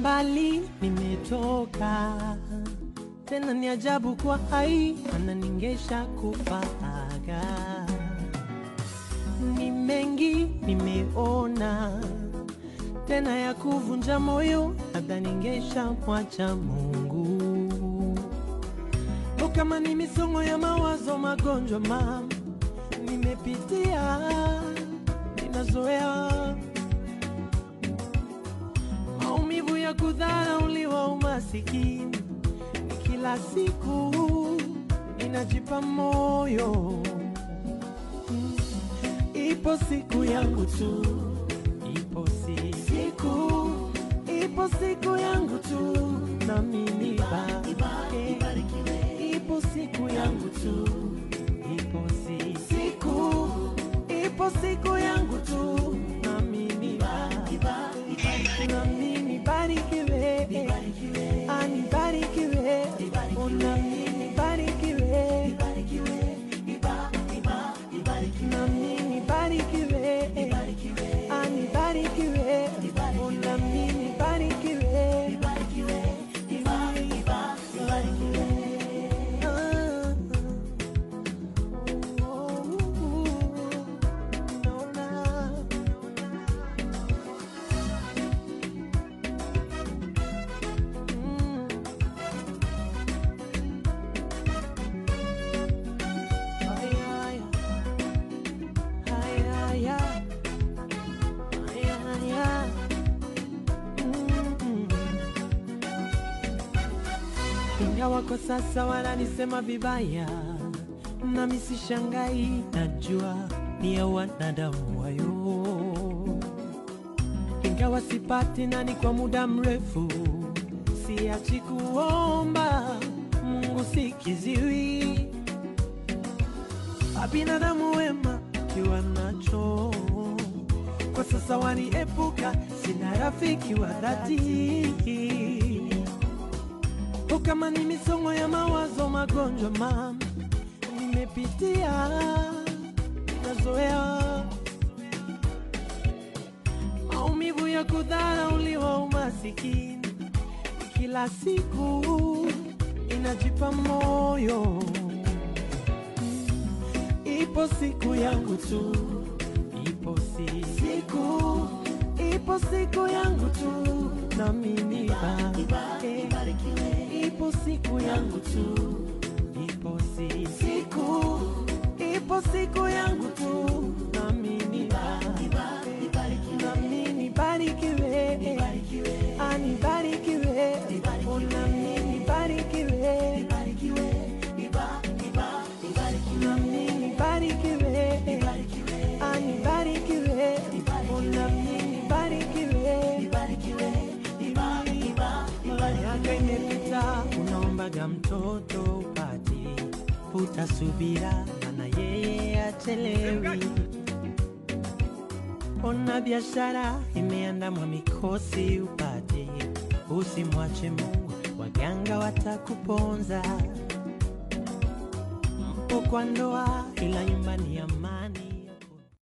mbali nimetoka, tena ni ajabu kwa hai ananingesha kufaga. Ni mengi nimeona, tena ya kuvunja moyo, hata ningesha mwacha Mungu. Kama ni misongo ya mawazo, magonjwa nimepitia, ninazoea maumivu ya kudharauliwa, umasikini. Kila siku ninajipa moyo, ipo siku yangu tu, ipo siku yangu tu, na mimi ipo siku yangu tu, ipo siku yangu tu, na mimi barikiwe, anibarikiwe, na mimi barikiwe, na mimi barikiwe, anibarikiwe, na mimi barikiwe. Ingawa kwa sasa wananisema vibaya, na mimi sishangai, najua ni ya wanadamu wayo. Ingawa sipati nani kwa muda mrefu, siachi kuomba Mungu, sikiziwi. Binadamu wema kiwa nacho, kwa sasa waniepuka, sina rafiki wa dhati. Kama ni misongo ya mawazo, magonjwa nimepitia, nazoea maumivu ya kudharauliwa, umasikini. Kila siku inajipa moyo, ipo siku yangu tu, ipo siku yangu tu, na mimi ipo siku yangu tu, ipo siku yangu tu, na mimi barikiwe, anibarikiwe, na mimi barikiwe, na mimi barikiwe, anibarikiwe, na mimi barikiwe. Miaka imepita, unaombaga mtoto upati, utasubira, maana yeye achelewi. Ona biashara imeandamwa mikosi upati, usimwache Mungu, waganga watakuponza. Mpo kwa ndoa, ila nyumbani ya